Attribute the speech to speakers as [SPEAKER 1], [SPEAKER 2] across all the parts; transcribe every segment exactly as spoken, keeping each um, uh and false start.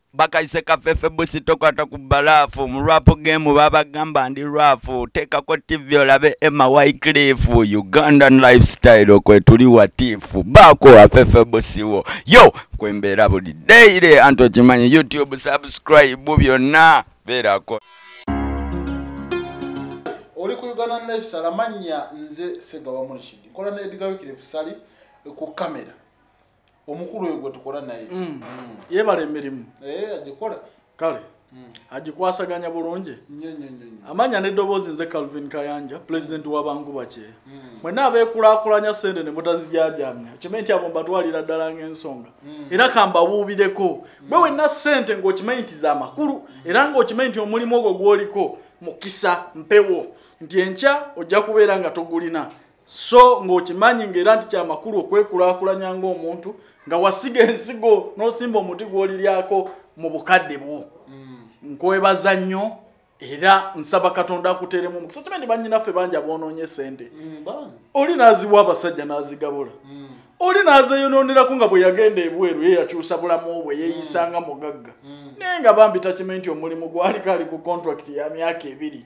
[SPEAKER 1] Bakaise kafefe busi tokwata ku balafu mu rap game babagamba ndi rafu tekako T V olabe Emma Wycliffe Ugandan lifestyle okwe tuli watifu bako afefe busi wo yo kwembera buli daily anto chimanyi YouTube subscribe byonna berako
[SPEAKER 2] oli ku Ugandan lifestyle amanya nze Segawa Munishidi kola ne Edgar Wycliffe sali ku kamera omukuru oyo gwe tukola naye
[SPEAKER 3] mm. mm. yebale emirimu
[SPEAKER 2] eh agikola
[SPEAKER 3] kale mm. agikwasaganya bulungi
[SPEAKER 2] nnyo nnyo nnyo
[SPEAKER 3] amanya n'eddoboozi nze Calvin Kayanja president w'abangu bache mm. mwena abeekulakulanya sente ne mutazijajamya kimanyi nti abo mbatwalira ddala ng'ensonga mm. era kamba buubireko mm. bwe wenna sente ng'okimanyi nti za makulu mm. era ng'okimanyi nti omulimu ogwo gwoliko mukisa mpewo nti enkya ojja kubeera nga togulina so ng'okimanyi ng'era nti kya makulu okwekulakulanya ng'omuntu nga wasiga ensigo n'osimba omuti gw'oliryako mu bukadde bwo mm. nkwebaza nnyo era nsaba Katonda akuteremu omukisa kimanyi bannyinaffe bangi aboonoonye sente
[SPEAKER 2] mm,
[SPEAKER 3] oli n'aziwa abasajja n'azigabula mm. oli n'azeeyonooneraku nga bwe yagenda ebweru ye yakyusa bulamu bwe yeeyisanga mugagga mm. naye nga bambi takimanyi nti omulimu gwaliko ali ku contract ya myaka ebiri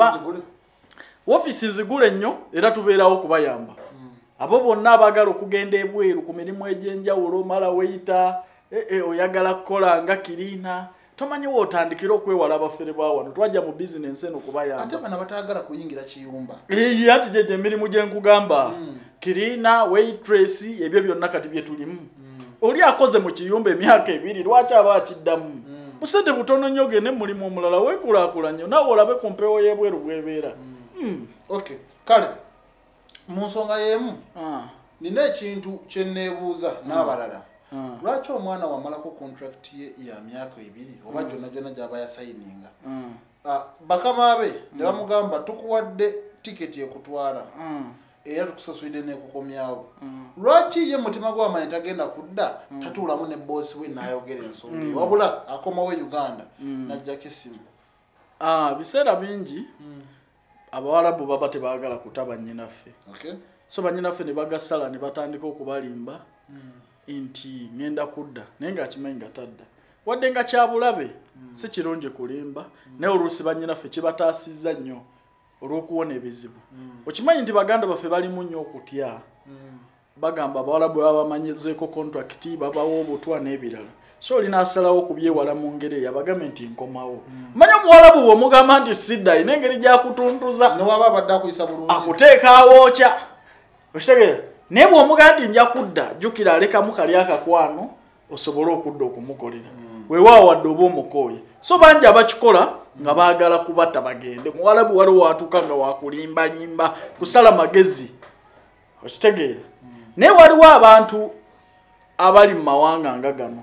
[SPEAKER 3] woofiisi nzigule nnyo era tubeerawo okubayamba mm. abo bonna abagala okugenda ebweru ku mirimu egy'enjawulo mala weyita e, e, oyagala kukola nga kiriina tomanyi wootandikira okwewala abafere ba wano twajja mu bizinensi eno kubayamba
[SPEAKER 2] ate bana batagala kuyingira kiyumba
[SPEAKER 3] eyi ati gye emirimu gye nkugamba mm. kiriina waitress ebyo byonna kati bye tulimu mm. oli akoze mu kiyumba emyaka ebiri lwaki aba akiddamu mm. busente butono nnyo gende mulimu omulala weekulaakulanye naawe olabe ku mpewo y'ebweru bwebeera mm. mm.
[SPEAKER 2] okay kale mu nsonga y'emu
[SPEAKER 3] ah.
[SPEAKER 2] nina ekintu kye neebuuza mm. n'abalala
[SPEAKER 3] ah.
[SPEAKER 2] lwaki omwana wamalako contract ye ya myaka ebiri oba gyonna mm. gyonna gy'aba yasayininga
[SPEAKER 3] mm.
[SPEAKER 2] ah, bakama be ne bamugamba mm. tukuwadde tiketi ekutwala
[SPEAKER 3] mm.
[SPEAKER 2] era tukusasulidde n'ekukomyawo
[SPEAKER 3] mm.
[SPEAKER 2] lwaki ye mutima gw'amanyi tagenda kudda mm. tatuulamu ne boosi we n'ayogera ensonga mm. wabula akomawo e Uganda mm. n'ajjako essimu
[SPEAKER 3] ah, biseera bingi mm. abawarabu baba tebaagala kutaba nnyinaffe
[SPEAKER 2] okay.
[SPEAKER 3] so bannyinaffe ne bagasala ne batandika okubalimba mm. nti ngenda kudda naye ng'akimanyi nga tadda wadde nga kyabulabe mm. si kirungi kulimba mm. naye oluusi bannyinaffe kibataasizza nnyo olw'okuwona ebizibu mm. okimanyi nti baganda baffe balimu nnyo okutya mm. bagamba abawarabu baba bamanyizeeko kontrakiti babawo obutwa n'ebirala so olina asalawo okubyewala mu ngeri eyo abagambe nti nkomawo mm. manya omuwarabu bw'omugamba nti siddayi n'engeri gy'akutuntuza
[SPEAKER 2] newaba abadde akuyisa bulungi
[SPEAKER 3] akuteeka awookya okitegeera naye bw'omugamba nti nja kudda jjukira alekamu kali akakwano osobole okudda okumukolera mm. weewaawo wadde oba omukooye so bangi abakikola mm. nga baagala kubatta bagende muwarabu waliwo watuuka nga wakulimbalimba kusala magezi okitegeera mm. naye waliwo abantu abali mu mawanga nga gano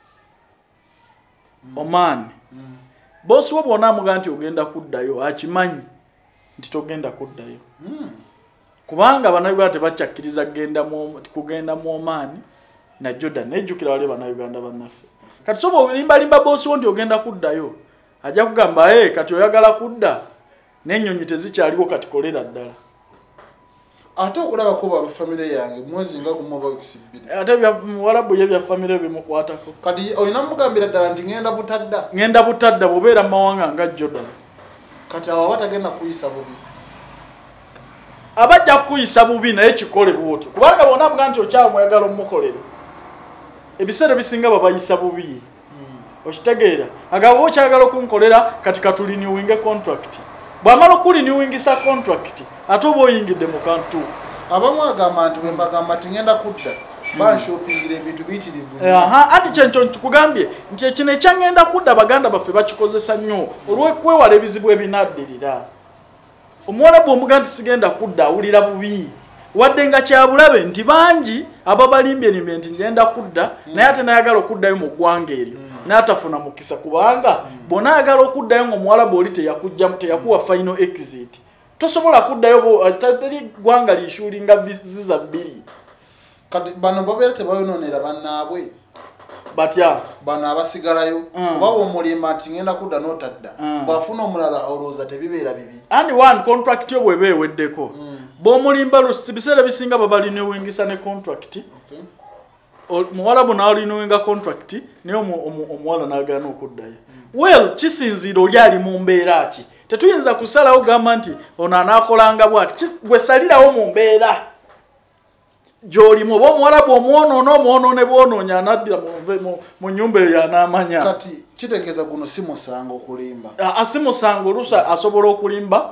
[SPEAKER 3] mm. Oman mm. boosi wo bw'ona amugamba nti ogenda kuddayo akimanyi nti togenda kuddayo mm. kubanga bannayuganda tebakyakkiriza kugenda mu Oman na Jordan nejjukira wali bannayuganda bannaffe kati soba olimbalimba boosi wo nti ogenda kuddayo ajja kugamba ee kati oyagala kudda n'ennyonyi tezikyaliwo kati kolera ddala
[SPEAKER 2] ate okulabako ba famire yange mwezi nga gumu oba wikisi bbiri
[SPEAKER 3] ate muwarabu ye bya famire bimukwatako
[SPEAKER 2] kati olina mugambira ddala nti ngenda butadda
[SPEAKER 3] ngenda butadda bw'obeera mu mawanga nga Jordan
[SPEAKER 2] kati abo batagenda kuyisa bubi
[SPEAKER 3] abajja kuyisa bubi naye kikole bwotyo kubanga bona amugamba nti okyawa mwagala omukolero ebiseera bisinga babayisa bubi mm. okitegeera agaba okyagala okunkolera kati katuliniwinge contract bw'amala okulinewingisa contract ate oba oyingidde mu kantu
[SPEAKER 2] abamu agamba nti bwe mbagamba nti ngenda kudda banshopingira ebintu biyitirivu
[SPEAKER 3] aha ati kyenkyo nkikugambye nti ekino ekyangenda kudda baganda baffe bakikozesa nnyo olw'okwewala ebizibu ebinaddirira omuwala bw'omugamba nti sigenda kudda awulira bubi wadde nga kyabulabe nti bangi ababalimbye nti ngenda kudda mm. naye ate nayagala okuddayo mu ggwanga eryo mm. n'atafuna mukisa kubanga mm. bw'ona ayagala okuddayo ng'omuwala bw'oli teyakujjamu teyakuwa final exit tosobola kuddayo teri ggwanga liishuulinga ziza bbiri
[SPEAKER 2] kati bano babeera tebayonoonera bannaabwe
[SPEAKER 3] batya
[SPEAKER 2] bano abasigalayo mm. oba omulimba nti ngenda kudda n'otadda mm. bw'afuna omulala olowooza tebibeera bibi
[SPEAKER 3] andi one contract yo bw'eba eweddeko mm. bw'omulimba biseera bisinga babalinewingisa ne contract
[SPEAKER 2] okay.
[SPEAKER 3] muwalabu n'alinuwenga contract naye omuwala n'agaana okuddayo. Well, kisinziira oli ali mu mbeera ki? Tetuyinza kusalawo gamba nti ono anaakolanga bw'ati. Gwe salirawo mu mbeera gy'olimu. Oba omuwalabu omwonoona omwonoone bw'onoonya anaddira mu nnyumba eyo anaamanya.
[SPEAKER 2] Kati kitegeeza guno si musango okulimba.
[SPEAKER 3] Si musango oluusa asobola okulimba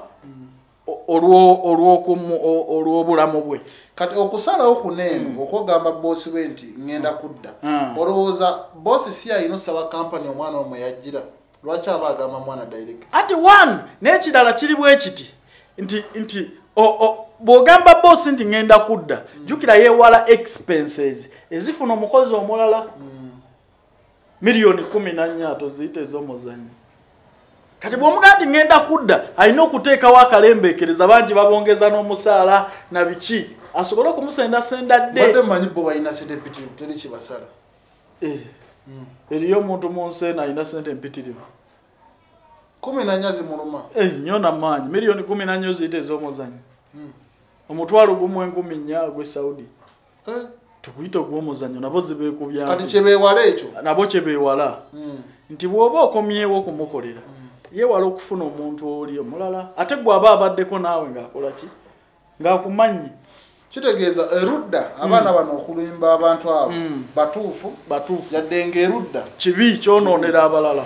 [SPEAKER 3] olw'obulamu bwe.
[SPEAKER 2] Kati okusalawo kuneeno okwogamba boosi we nti ngenda kudda. Olowooza boosi si alina osaba kampani omwana omwe yajjira. Lwaki aba agamba mwana direct?
[SPEAKER 3] Ati one n'ekirala kiri bwe kiti nti nti bw'ogamba boosi nti ngenda kudda jjukira yeewala expenses ezifuna omukozi omulala miliyoni kumi na nnya toziyita ez'omuzannyo. Kati bw'omugaa nti ngenda kudda alina okuteekawo akalembeekereza bangi babongeza n'omusaala na biki asobole okumusendasenda dde.
[SPEAKER 2] Badde mmanyi bo balina sente empitirivu teri kibasala.
[SPEAKER 3] Eriyo omuntu mu nsi eno alina sente empitirivu
[SPEAKER 2] kumi na nnya zimuluma.
[SPEAKER 3] Nnyo n'amaanyi miliyoni kumi na nnya oziyita ez'omuzannyo. Omutwalo gumu enkumi nnya gwe Saudi. Tukuyita ogw'omuzannyo nabo zibeekubyako.
[SPEAKER 2] Kati kyebeewala ekyo?
[SPEAKER 3] Nabo kyebeewala. Nti bw'oba okomyewo okumukolera yeewala okufuna omuntu oli omulala ate gw'aba abaddeko naawe ng'akola ki ng'akumanyi.
[SPEAKER 2] Kitegeeza erudda abaana bano okulimba abantu abo batuufu
[SPEAKER 3] batuufu
[SPEAKER 2] yadde ng'erudda
[SPEAKER 3] kibi kyonoonera abalala.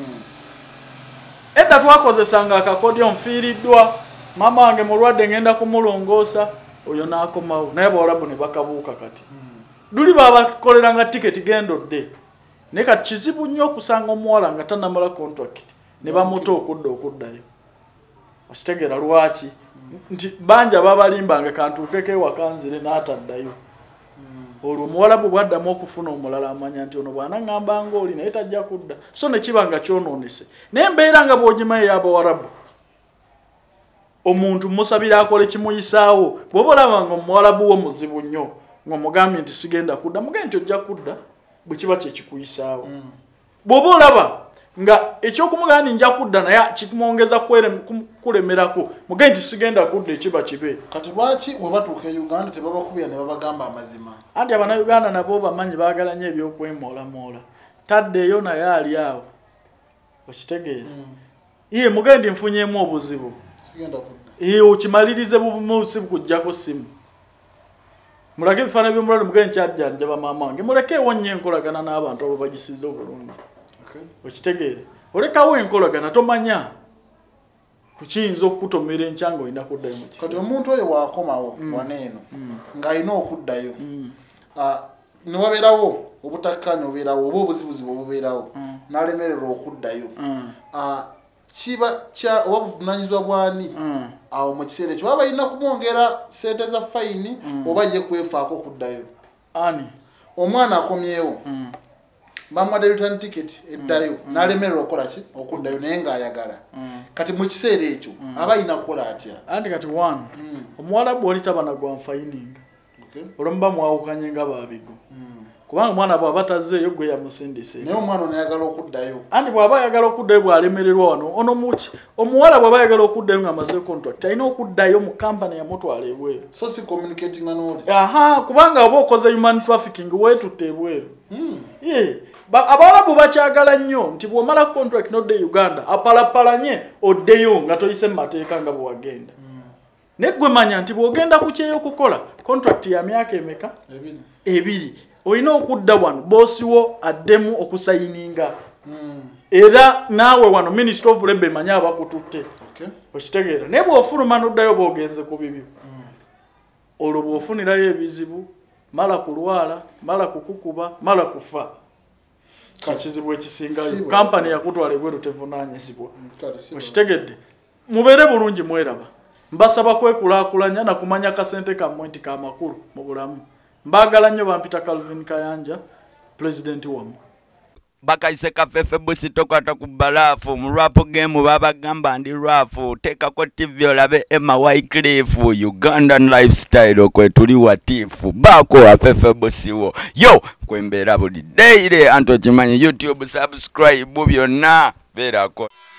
[SPEAKER 3] Edda twakozesanga akakodyo nfiiriddwa maama wange mulwadde ngenda kumulongoosa oyo n'akomawo naye bawalabu ne bakabuuka kati luli babakoleranga tiketi gendodde naye kati kizibu nnyo okusanga omuwala nga tannamala contract ne bamuta okudda okuddayo. Okitegeera lwaki nti bangi ababalimbanga kantuukeko ewaka nzire n'ataddayo. Olwo omuwalabu bw'addamu okufuna omulala amanya nti ono bw'anaŋŋamba ng'oli naye tajja kudda so ne kiba nga kyonoonese. Naye embeera nga bw'ogimayo ey'abawalabu omuntu musabira akole kimuyisaawo bw'oba olaba nga omuwalabu wo muzibu nnyo ng'omugambye nti sigenda kudda mugambye nti ojja kudda bwe kiba kye kikuyisaawo. Bw'oba olaba nga ekyokumugamba nti nja kudda naye kikumwongeza kulemerako mugambye nti sigenda kudda ekiba kibe.
[SPEAKER 2] Kati lwaki bwe batuuka e Uganda tebabakubira ne babagamba amazima?
[SPEAKER 3] Anti Abannayuganda nabo bamanyi baagala nnyo ebyokwemoolamoola. Taddeeyo naye ali awo. Okitegeera? Ye mugambye nti nfunyeemu obuzibu.
[SPEAKER 2] Sigenda kudda.
[SPEAKER 3] Ye okimalirize bumusi bukujjako simu. Mulage ebifaananyi by'omulwadde mugambye nkyajjanjaba maama wange mulekeewo nnyo enkolagana n'abantu abo bagisize obulungi. Okitegeere? Olekawo enkolagana tomanya kukiyinza okukutomera enkya ng'olina kuddayo mu kifo.
[SPEAKER 2] Kati omuntu oyo bw'akomawo waneeno ng'alina okuddayo ne wabeerawo obutakkaanya obubeerawo oba obuzibuzibu obubeerawo n'alemererwa okuddayo kiba kya oba buvunaanyizibwa bwani awo mu kiseera ekyo baba balina kumwongera ssente za fayini oba ye kwefaako okuddayo.
[SPEAKER 3] Ani
[SPEAKER 2] omwana akomyewo bamuwadde return ticket eddayo n'alemererwa okukola ki okuddayo naye ng'ayagala. Kati mu kiseera ekyo aba alina kukola atya?
[SPEAKER 3] Anti kati one omuwalabu oli taba na gwa fayininga olwo muba mwawukanye nga babigo kubanga omwana bw'aba tazzeeyo gwe yamusindise.
[SPEAKER 2] Naye omwana ono ayagala okuddayo.
[SPEAKER 3] Anti bw'aba ayagala okuddayo bw'alemererwa wano ono muki omuwala bw'aba ayagala okuddayo ng'amaze contract alina okuddayo mu kampani yamutwala ebweru.
[SPEAKER 2] So si communicating n'oli.
[SPEAKER 3] Aha kubanga oba okoze human trafficking weetutte ebweru. Ye abawalabu bakyagala nnyo nti bw'omala contract n'odde Uganda apalapalanye oddeyo nga toyise mu mateeka nga bwe wagenda. Naye ggwe manya nti bw'ogenda ku kyeyo okukola contract ya myaka emeka?
[SPEAKER 2] Ebiri.
[SPEAKER 3] Ebiri. Olina okudda wano boosi wo addemu okusayininga. Era naawe wano Minister of Labour emanya abakututte. Okitegeera? Naye bw'ofuluma n'oddayo bw'ogenze ku bibyo. Olwo bw'ofunirayo ebizibu mala kulwala mala kukukuba mala kufa. Kakizibu ekisingayo kampani yakutwala ebweru tevunaanyizibwa. Okitegedde? Mubeere bulungi mweraba. Mbasaba kwekulaakulanya na kumanya kasente kammwe nti kamakulu mu bulamu. Mbagala nnyo bampita Calvin Kayanja president wamu.
[SPEAKER 1] Bakaise kafefe busi tokwata ku balafu mu rap game babagamba ndi rafu tekako T V olabe Emma Wycliffe Ugandan lifestyle okwe tuli watifu bako afefe busi wo yo kwembera buli daily anto chimanyi YouTube subscribe byonna berako.